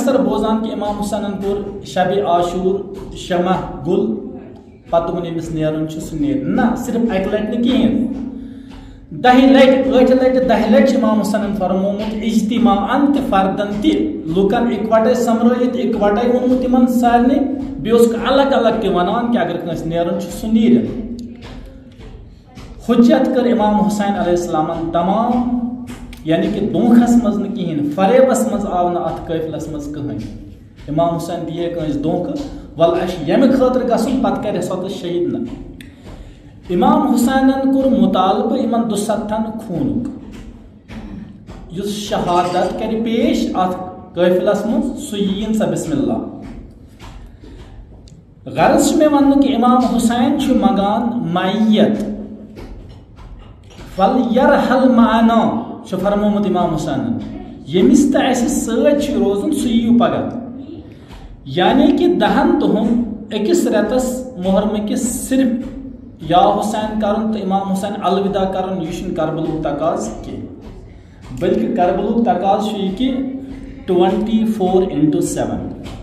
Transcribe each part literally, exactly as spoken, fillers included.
اکثر بوزان کہ امام حسینن کور شب عاشور شمع گل پتہ ون امس نیرن سہ نیر نہ صرف اکہ لٹ نہ کہین دہ لٹ ٲٹھِ لٹہِ دہ لٹ امام حسینن فرمومت اجتماعن تہ فردن تہ لُکن اکوٹے سمرٲیِتھ اکوٹے ووٚنمُت تمن سارنٕے بیٚیہِ اوسُکھ الگ الگ تہِ ونان کہ اگر کٲنٛسہِ نیرن چھُ سُہ نیرِ حجت کر امام حسین علیہ السلامن تمام یعنی کہ دونکھس مز نہ کہین فریبس مز آو نہ اتھ قافلس مز کہین امام حسین دیے کٲنٛسہِ دھوکہٕ ول اَسہِ ییٚمہِ خٲطرٕ گژھُن پتہٕ کرِ سۄ تہٕ شہید نہ امام حسینن کوٚر مطالبہ یمن دُستن خوٗنُک یُس شہادت کرِ پیش اتھ قافلس مز سُہ ییٖن سا بسم اللہ غرض چھُ مےٚ وننہٕ کہ امام حسین چھُ منگان معیت فلیرحل معنا چھُ فرمومُت امام حسینن ییٚمِس تہِ اَسہِ سۭتۍ چھُ روزُن سُہ یِیِو پگاہ یعنی کہ دہن دۄہن أکِس رٮ۪تس محرمہٕ کِس صرف یا حسین کرُن تہٕ امام حسین الوداع کرُن یہِ چھُنہٕ کربلُک تقاض کینٛہہ بلکہ کربلُک تقاض چھُ یہِ کہ ٹُوَنٹی فور اِنٹُو سیون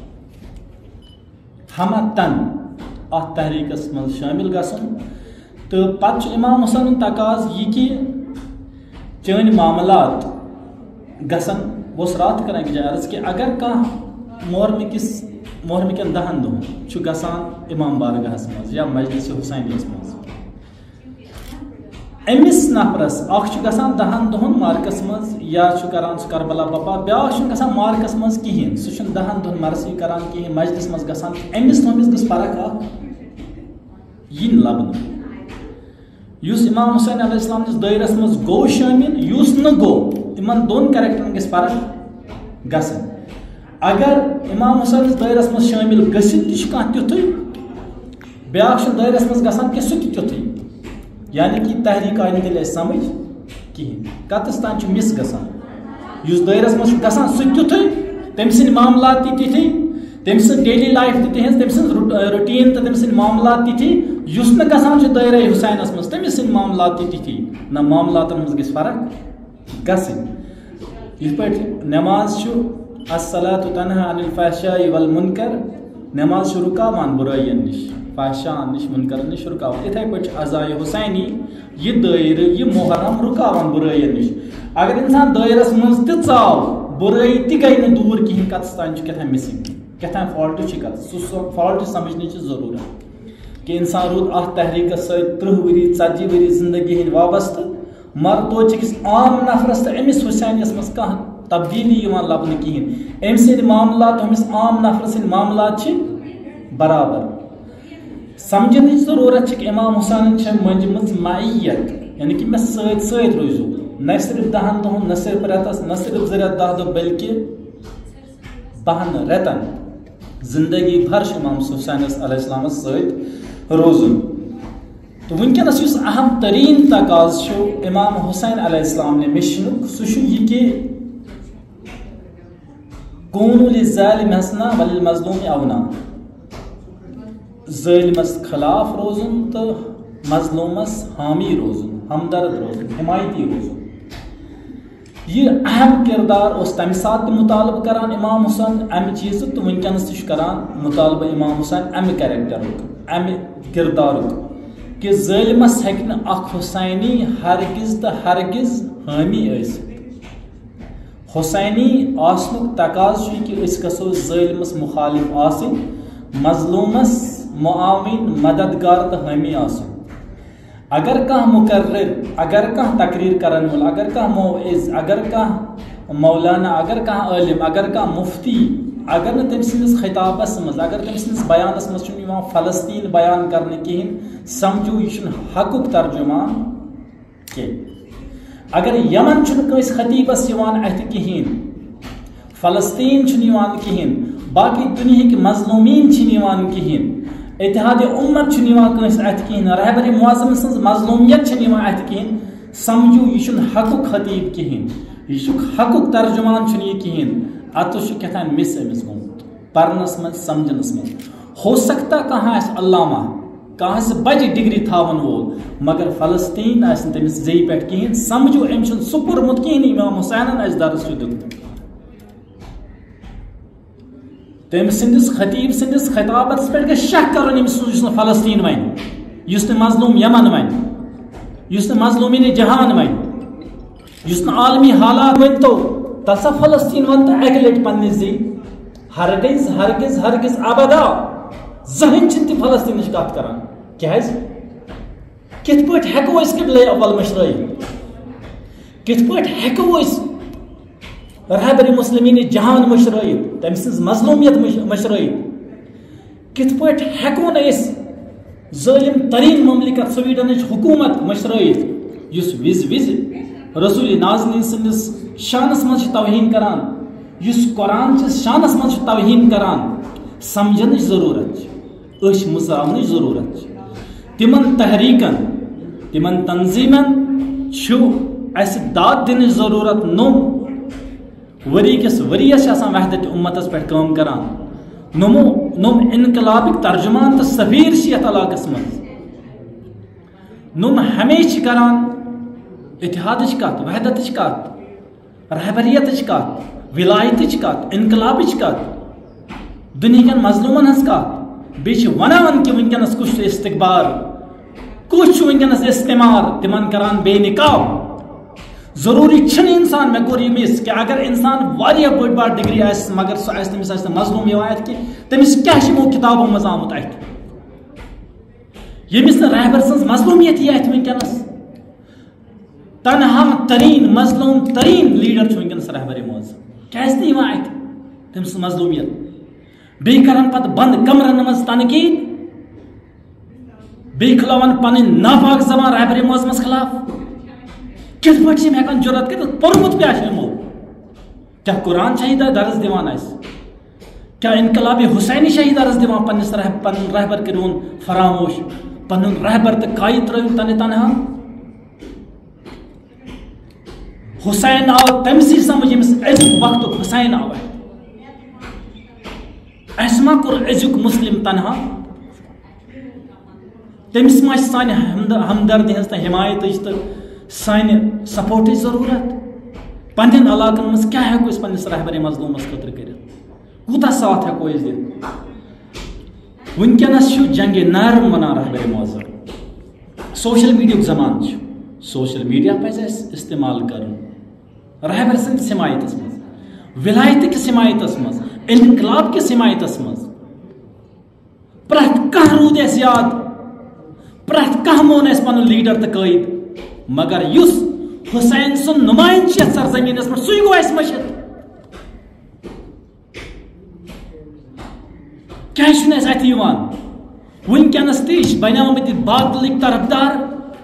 ہمتن اتھ تحریٖکس منٛز شٲمِل گژھُن تہٕ پتہٕ چھُ امام حسینُن تقاض یہِ کہ چٲنۍ معاملات گژھن بہٕ اوسُس راتھ کران أکِس جایہِ عرض کہ اگر کانٛہہ محرمہٕ کِس محرمہٕ کٮ۪ن دہن دۄہن چھُ گژھان امام بارگاہس منٛز یا مجلس حسینیس منٛز أمِس نفرس اکھ چھُ گژھان دہن دۄہن مارکس منٛز یا چھُ کران سُہ کربلا بپا بیاکھ چھُنہٕ گژھان مارکس منٛز کہیٖنۍ سُہ چھُنہٕ دہن دۄہن مرثی کران کہیٖنۍ مجلس منٛز گژھان أمِس تہٕ أمِس گٔژھ فرق اکھ یِنۍ لبنہٕ یُس امام حسین علیہ السلام نِس دٲیرس منٛز گوٚو شٲمِل یُس نہٕ گوٚو یِمن دۄن کیریکٹرن گژھِ فرق گژھٕنۍ اگر امام حسینس دٲیرس منٛز شٲمِل گٔژھِتھ تہِ چھُ کانٛہہ تیُتھُے بیاکھ چھُنہٕ دٲیرس منٛز گژھان کینٛہہ سُہ تہِ تیُتھُے یعنی کہ تحریٖک آیہِ نہٕ تیٚلہِ اَسہِ سمجھ کِہیٖنۍ کتس تانۍ چھُ مِس گژھان یُس دٲیرس منٛز چھُ گژھان سُہ تہِ تیُتھُے تٔمۍ سٕنٛدۍ معاملات تہِ تِتھی تٔمۍ سٕنٛز ڈیلی لایف تہِ تِہنٛز تٔمۍ سٕنٛز روٹیٖن تہٕ تٔمۍ سٕنٛدۍ معاملات تِتھی یُس نہٕ گژھان چھُ دٲیرے حُسینس منٛز تٔمِس سٕنٛدۍ معاملات تہِ تِتھی نہ معاملاتن منٛز گژھِ فرق گژھٕنۍ یِتھ پٲٹھۍ نٮ۪ماز چھُ الصلاۃ تنہا عن الفحشاء والمنکر نٮ۪ماز چھُ رُکاوان بُرٲیین نِش فحشاءن نِش مُنکرن نِش رُکاوان یِتھے پٲٹھۍ چھُ عزایہِ حُسینی یہِ دٲیرٕ یہِ محرم رُکاوان بُرٲیین نِش اگر انسان دٲیرس منٛز تہِ ژاو بُرٲیی تہِ گٔے نہٕ دوٗر کِہیٖنۍ کتس تانۍ چھُ کیٛاہ مسِنگ کیٛاہ فالٹ چھِ کتھ سُہ فالٹ سمجھنٕچ ضروٗرت کہ انسان روٗد اتھ تحریٖکس سۭتۍ تٕرٛہ ؤری ژتجی ؤری زندگی ہٕنٛدۍ وابستہٕ مگر توتہِ چھِ أکِس عام نفرس تہٕ أمِس حُسینیس منٛز کانٛہہ تبدیٖلی یِوان لبنہٕ کِہیٖنۍ أمۍ سٕنٛدۍ معاملات أمِس عام نفرٕ سٕنٛدۍ معاملات چھِ برابر سمجھنٕچ ضروٗرت چھِ کہ امام حسینن چھےٚ مٔنجمٕژ معیت یعنی کہ مےٚ سۭتۍ سۭتۍ روٗزِو نہ صرف دہن دۄہن نہ صرف رٮ۪تس نہ صرف زٕ رٮ۪تھ دہ دۄہ بلکہ بہن رٮ۪تن زندگی بھر چھُ امام حسینس علیہ السلامس سۭتۍ روزُن تہٕ وٕنکیٚنس یُس اہم تریٖن تقاض چھُ امام حسین علیہ السلام نہِ مِشنُک سُہ چھُ یہِ کہ کوٗنوٗ لِلظالِمِ حسنا وللمظلوٗمِ اونا ظٲلمس خلاف روزُن تہٕ مظلوٗمس حامی روزُن ہمدرد روزُن حمایتی روزُن یہ اہم کردار اوس تمہِ ساتہٕ تہِ مطالبہٕ کران امام حسین امہِ چیٖزٕ تہٕ وٕنکیٚنس تہِ چھُ کران مطالبہٕ امام حسین امہِ کیریکٹرُک امہِ کردارُک کہ ظٲلمس ہیٚکہِ نہٕ اکھ حسینی ہرگز تہٕ ہرگز حٲمی ٲسِتھ حسینی آسنُک تقاض چھُ کہ أسۍ گژھو ظٲلمس مخالف آسٕنۍ مظلوٗمس معاوِن مددگار تہٕ حٲمی آسُن اگر کانٛہہ مقرر اگر کانٛہہ تقریر کرن وول اگر کانٛہہ موعظ اگر کانٛہہ مولانا اگر کانٛہہ عٲلم اگر کانٛہہ مفتی اگر نہٕ تٔمۍ سٕنٛدِس خطابس منٛز اگر تٔمۍ سٕنٛدِس بیانس منٛز چھُنہٕ یِوان فلسطیٖن بیان کرنہٕ کِہیٖنۍ سمجھو یہِ چھُنہٕ حقُک ترجمان کینٛہہ اگر یمن چھُنہٕ کٲنٛسہِ خطیبس یِوان اتھِ کِہیٖنۍ فلسطیٖن چھُنہٕ یِوان کِہیٖنۍ باقٕے دُنہِکۍ مظلوٗمیٖن چھِنہٕ یِوان کِہیٖنۍ اتحادِ اُمت چھُنہٕ یِوان کٲنٛسہِ اتھِ کِہیٖنۍ رہبری معظم سٕنٛز مظلوٗمیت چھنہٕ یِوان اتھِ کِہیٖنۍ سمجھو یہِ چھُنہٕ حقُک خطیب کِہیٖنۍ یہِ چھُ حقُک ترجمان چھُنہٕ یہِ کِہیٖنۍ اتھ چھُ کیٛاہ تام مِس أمِس گوٚمُت پرنس منٛز سمجھنس منٛز ہو سکتا کانٛہہ آسہِ علامہ کانٛہہ آسہِ بجہِ ڈگری تھاون وول مگر فلسطیٖن آسہِ نہٕ تٔمِس زیٚیہِ پٮ۪ٹھ کِہیٖنۍ سمجھو أمۍ چھُنہٕ سُہ پوٚرمُت کِہیٖنۍ امام حسینن اَسہِ درس چھُ دیُتمُت تم سندس خطیب سندس خطابت پہ گھس شک کرن یمس فلسطین ون اس مظلوم یمن ون اس مظلومین جہان ون اس عالمی حالات ون تو تسا فلسطین ون تو اکہ لٹ پنہ زی ہرگز ہرگز ہرگز ابدا زہن چھ تم فلسطین کت کران کیاز کت پٹ ہیکو اس قبلہ اول مشرائیت کت پٹ ہیکو اس رہبر مسلمین جہان مشرائیت تم سز مظلومیت مشرائیت کت پٹ ہیکو نا اس ظالم ترین مملکت سویڈنچ حکومت مشرائیت اس وز وز رسول نازنین سندس شانس من توہین کران اس قرآن چس شانس من توہین کران سمجھنچ ضرورت اش مزاونچ ضرورت تمن تحریکن تمن تنظیمن چھو اس داد دن ضرورت نو وری کس وریس وحدت امتس پہ کام کران نمو نم انقلابک ترجمان تو سفیر یت علاقس من نم ہمیشہ کران اتحادچ کت وحدتچ کت رہبریتچ کت ولایتچ کت انقلابچ کت دنہکن مظلومن ہز کت بیچ ونان کہ ونکس کچھ استقبال کچھ ونکس استعمار تمن کران بے نقاب ضروری چھن انسان میں کور مس کہ اگر انسان واریاہ بڑ بار ڈگری آس مگر سہ آس تمس آس مظلوم یوایت کہ تمس کیا یمو کتابوں مز آمت ات یمس نہ رہبر سنز مظلومیت یہ ات ونکس تنہا ترین مظلوم ترین لیڈر چھ ونکس رہبر موز کیاز نہ یوان ات تمس مظلومیت بی کرن پت بند کمرن مز تنقید بی کھلاون پنن ناپاک زبان رہبر موز مز خلاف کت پہ ہیکان جرت کر پورمت کیا یمو کیا قرآن شہید درس دان کیا انقلاب حسینی شہید درس دان پنس پن رہبر کرون فراموش پن رہبر تو کائی ترو تنہ تنہا حسین آو تمسی سمجھ یمس ازک وقت حسین آو اس ما کور ازک مسلم تنہا تمس ما سانہ ہمدردی ہز تو حمایت تو سانہ سپورٹ ضرورت پنن علاقن مز کیا ہیکو اس پنس رہبر مظلومس خاطر کرت کوتا ساتھ ہیکو اس دت ونکس جنگ نرم ونان رہبر معظم سوشل میڈیا زمان سوشل میڈیا پز استعمال کرن رہبر سند حمایتس مز ولایت کس حمایتس مز انقلاب کس حمایتس مز پرت کھانا رود اس یاد پرت کھانا مون اس پن لیڈر تو قائد مگر یس حسین سن نمائند یت سرزمین پہ سی گو اس مشت کیا اس ات ونکس تش بنیامت باطلک طرفدار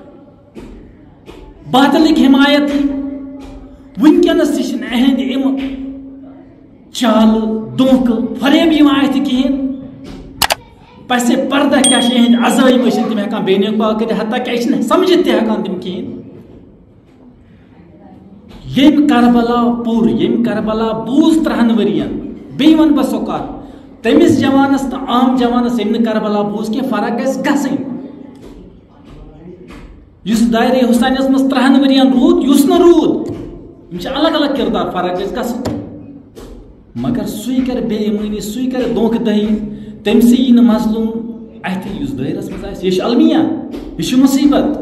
باطلک حمایت ونکس تہ اہند ام چال دھوکہ فریب ات کہین پس پردہ کیا اہند عزائم اشن تم ہیکان بے نقاب کر حتیٰ کہ سمجھت تہ ہیکان تم کہین یم کربلا پور یم کربلا بوز ترہن ورین بی ون بہ سو کت تمس جوانس تو عام جوانس یم کربلا بوز کی فرق گھس گھسن اس دائرہ حسینس مز ترہن ورین رود اس نہ رود یم الگ الگ کردار فرق گھس گھسن مگر سی کر بے ایمانی سی کر دھوکہ دہی تم سے یہ مظلوم ات اس دائرس مز یہ المیہ یہ مصیبت